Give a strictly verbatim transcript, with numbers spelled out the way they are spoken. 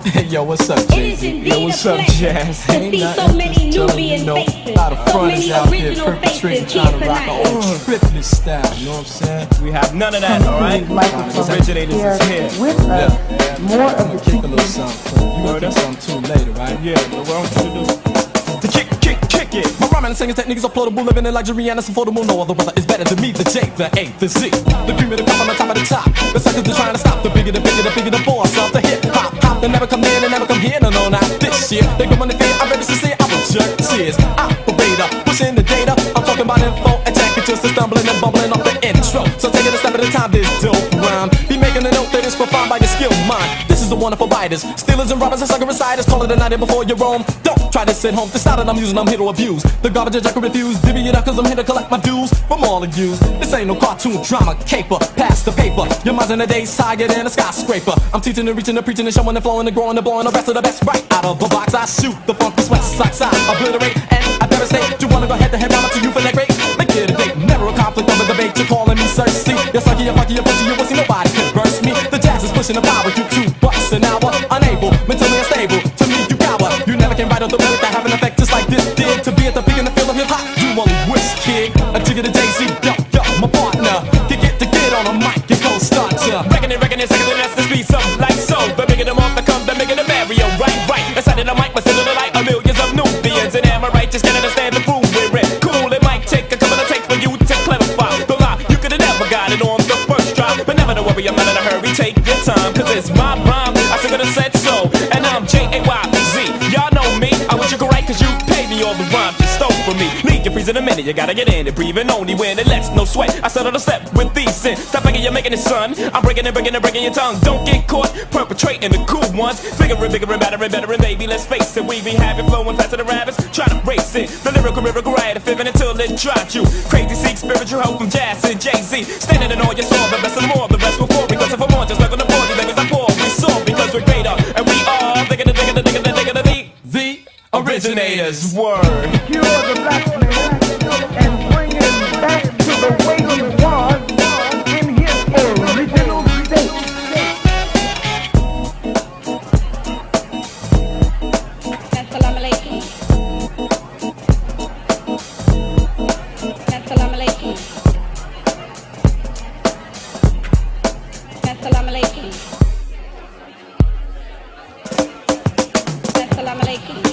Hey, yo, what's up, Jay-Z? Yo, what's up, Jazz? Ain't see nothing, so many just telling Nubian you, know, faces, a lot of so fronters many out there original perpetrating, faces trying to here rock our tonight. own tripping style, you know what I'm saying? We have none of that, alright? Microphone Originators is here. with us. Yeah. More I'm of gonna the kick a little something. You gonna kick something too later, right? Yeah, but what I want you to do? To kick, kick, kick it. My rhyming and singing techniques are uploadable, living in luxury and it's affordable. No other brother is better than me. The J, the A, the Z, the cream of the crop on the top of the top. The suckers are trying to stop. The bigger, the bigger, the bigger, the boss of the hip hop. Hop, they never come in, they never come here. No, no, not this year. They go on the fear. I'm ready to see. I will jerk tears. Operator, pushing the data. I'm talking about info attack. It's just a stumbling and bumbling off the intro. So take it a step at a time. This dope rhyme. Be making a note that is profound by your skill mind. This is a wonderful biters, stealers and robbers and sucker reciters. Call it a night before you roam. Don't try to sit home. The style that I'm using, I'm here to abuse. The garbage I can refuse. Divvy it up cause I'm here to collect my dues from all of yous. This ain't no cartoon drama caper. Pass the paper. Your mind's in the days higher than a skyscraper. I'm teaching and reaching and preaching and showing and flowing and growing and blowing the rest of the best right out of the box. I shoot the funky sweat socks. I obliterate and I devastate. You wanna go head to head rhyme to you for that great? Make it a date. Never a conflict over debate. You're calling me thirsty. You're sucky, you're fucky, you're pussy, you're pussy. Nobody can burst me. The jazz is pushing the power. You two bucks an hour. Unable, mentally unstable. To me, you cower. You never can write out the lyric that have an effect just like this did. To be at the peak in the field of hip hop, you only wish, kid. A jigger to Jay-Z, yo, yo, my partner. Get get to get on a mic, you gon' start to Reckon it, reckon it, second and that's the speed, something like so. The bigger the month that comes, the bigger the barrier, right, right. Inside of the mic, my cylinder the light, a millions of Nubians. And am I right, just can't understand the groove we're in. Cool, it might take a couple of takes for you to clarify the lie. You could've never got it on the first try. But never to worry, I'm not in a hurry, take your time. Cause it's my rhyme, I still could've said so. And I'm J A Y Z, y'all know me. I wish you could write cause you paid me all the rhymes you stole from me. Leave your freeze in a minute, you gotta get in it, breathing only when it lets no sweat. I settle the step with these sin. Stop thinking you're making it, son. I'm breaking and breaking and breaking your tongue. Don't get caught perpetrating the cool ones. Bigger and bigger and better and better and baby, let's face it. We be having flowing faster than rabbits, trying to race it. The lyrical miracle right, fibbing until it drops you. Crazy seek spiritual help from Jazz and Jay-Z. Standing in all your soul, the best and more, the rest will fall. Because if I'm on, just like on the floor, you niggas I pour. We soar because we're greater, and we are digging the digging the digging the digging the the the originators. Word. Cure the black man and bring him back to the way he was in his original state. Assalamu alaikum. Assalamu alaikum. Assalamu alaikum. Assalamu alaikum.